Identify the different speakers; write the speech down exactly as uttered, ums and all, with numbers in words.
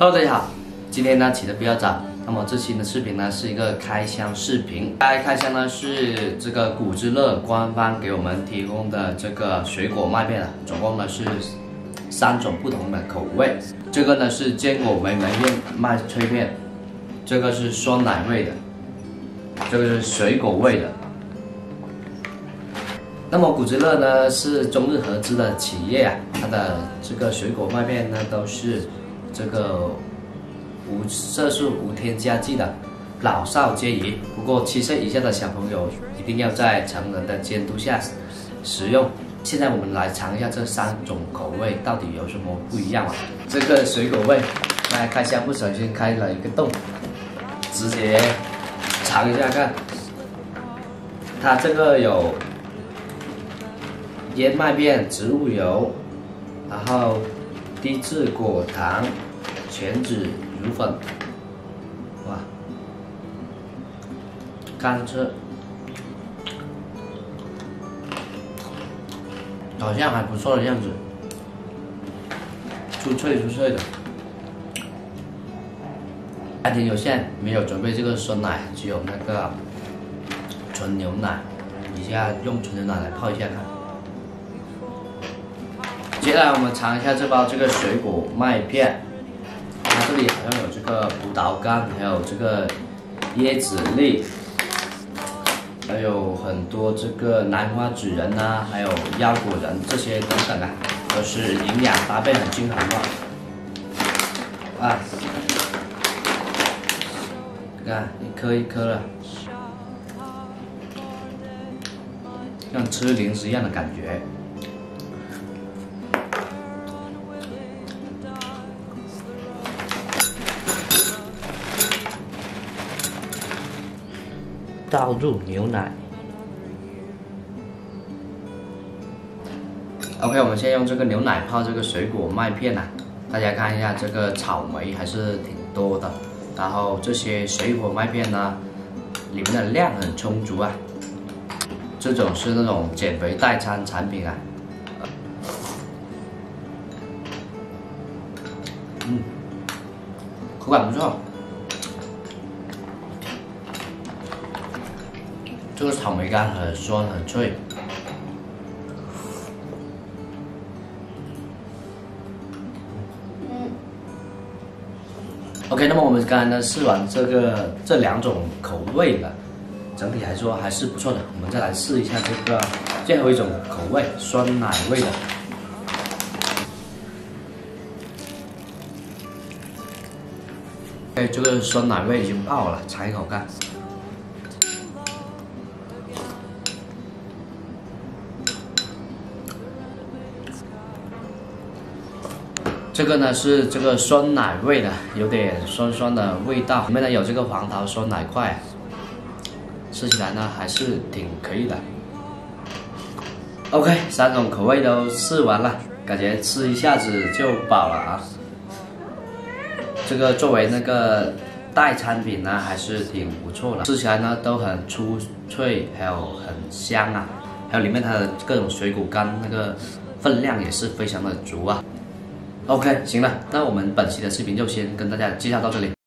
Speaker 1: Hello， 大家好，今天呢起得比较早，那么这期的视频呢是一个开箱视频。开开箱呢是这个谷之乐官方给我们提供的这个水果麦片啊，总共呢是三种不同的口味。这个呢是坚果莓莓片麦脆片，这个是酸奶味的，这个是水果味的。 那么谷之乐呢是中日合资的企业啊，它的这个水果麦片呢都是这个无色素、无添加剂的，老少皆宜。不过七岁以下的小朋友一定要在成人的监督下食用。现在我们来尝一下这三种口味到底有什么不一样啊？这个水果味，来开箱不小心开了一个洞，直接尝一下看。它这个有 燕麦片、植物油，然后低质果糖、全脂乳粉，哇，干吃，好像还不错的样子，酥脆酥脆的。家庭有限，没有准备这个酸奶，只有那个纯牛奶，以下用纯牛奶来泡一下看。 接下来我们尝一下这包这个水果麦片，它这里好像有这个葡萄干，还有这个椰子粒，还有很多这个南瓜芷仁啊，还有腰果仁这些等等啊，都是营养搭配很均衡的。啊，你看一颗一颗的，像吃零食一样的感觉。 倒入牛奶。OK， 我们先用这个牛奶泡这个水果麦片啊，大家看一下，这个草莓还是挺多的，然后这些水果麦片呢，里面的量很充足啊。这种是那种减肥代餐产品啊。嗯，口感不错。 这个草莓干很酸很脆，嗯。OK， 那么我们刚才呢试完这个这两种口味了，整体来说还是不错的。我们再来试一下这个最后一种口味酸奶味的。哎，这个酸奶味已经爆了，尝一口看。 这个呢是这个酸奶味的，有点酸酸的味道，里面呢有这个黄桃酸奶块，吃起来呢还是挺可以的。OK， 三种口味都试完了，感觉吃一下子就饱了啊。这个作为那个代餐品呢，还是挺不错的，吃起来呢都很酥脆，还有很香啊，还有里面它的各种水果干，那个分量也是非常的足啊。 OK， 行了，那我们本期的视频就先跟大家介绍到这里。